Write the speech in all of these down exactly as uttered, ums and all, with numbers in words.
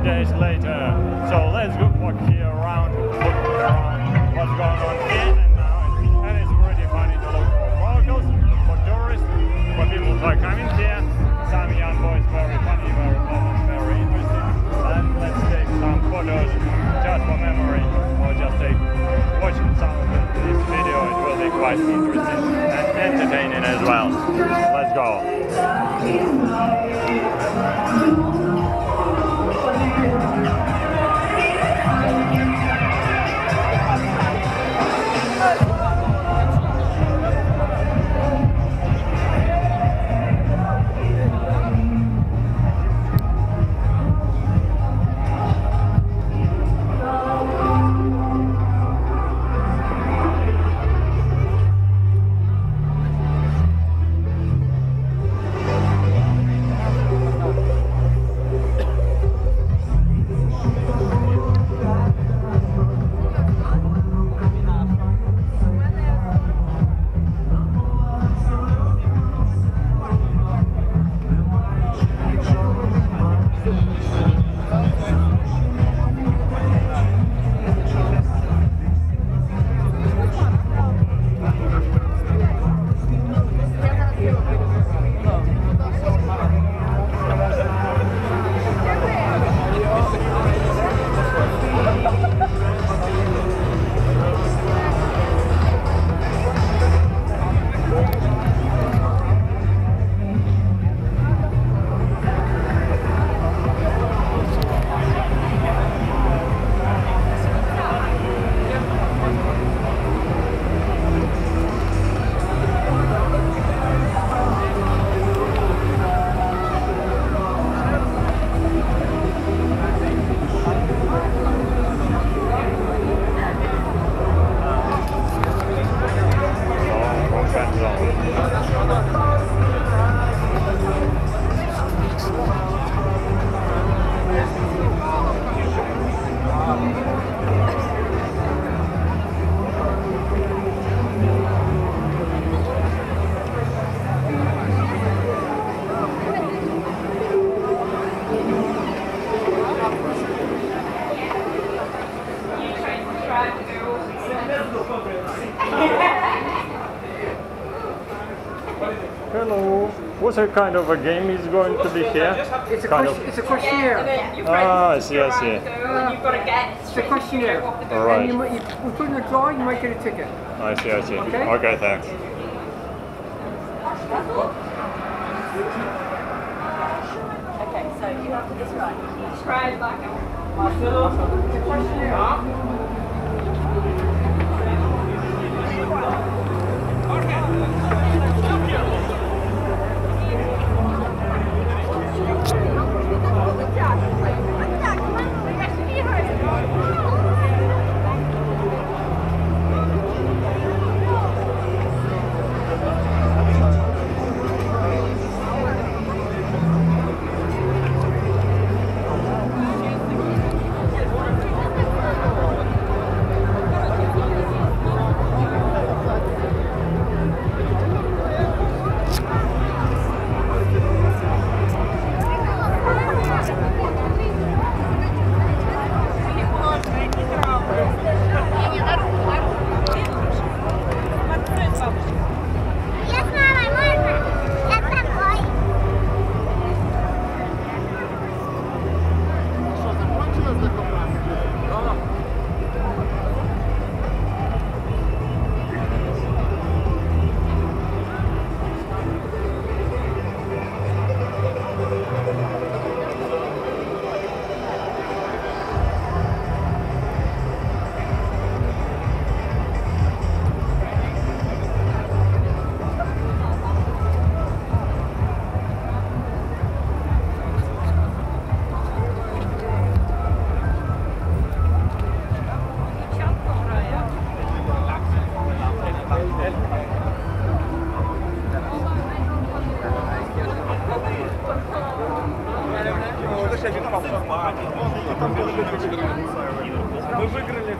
days later. So let's go walk here around, look around what's going on here and now. And it's pretty funny to look for locals, for tourists, for people who are coming here. Some young boys, very funny, very pleasant, very interesting. And let's take some photos just for memory, or just take watching some of this video. It will be quite interesting and entertaining as well. Let's go. Hello. What kind of a game is going to be here? It's a, kind question, it's a questionnaire. Ah, I see, I see. Uh, You've got to get it's a questionnaire. All right. And you, might- you, we put in a draw, you might get a ticket. I see, I see. Okay. Okay, thanks. Okay, so you have to describe. Describe back out. It's a questionnaire. Мы выиграли.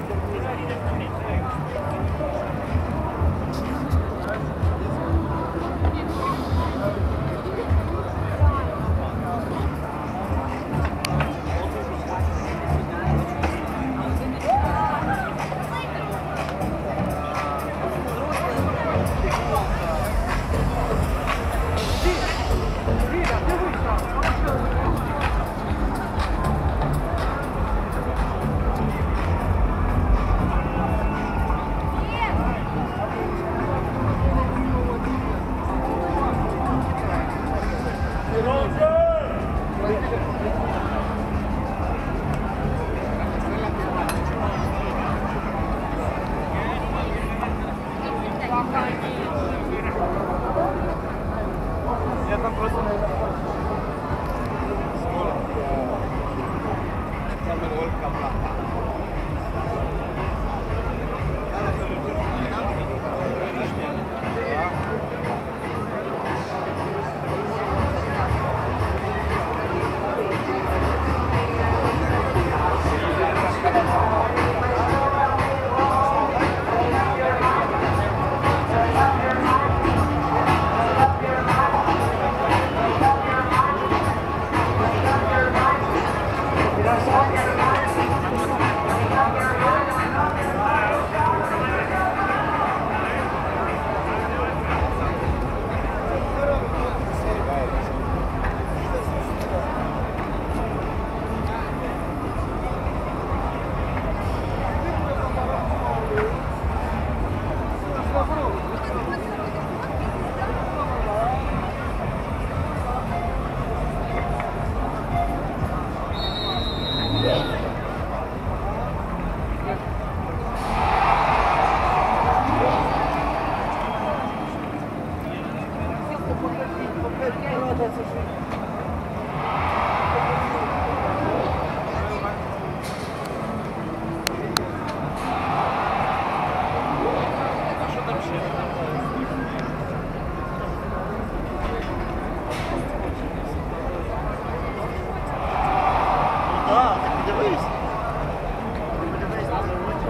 Так, дивись. Подивись на заводчик.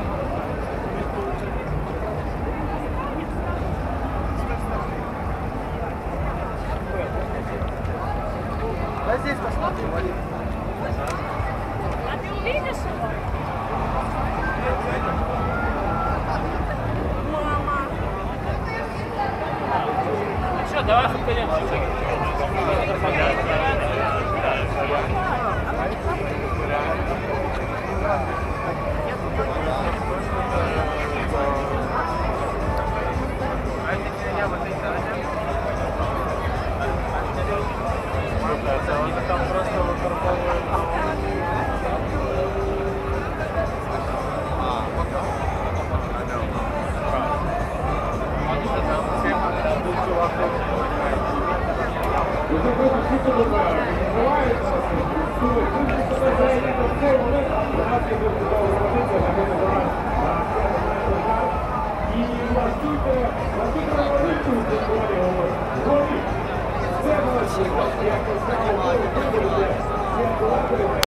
Да здесь посмотри, Вадим. А ты увидишь его? Мама. Что, давай фотканемся. Там просто використовують. Це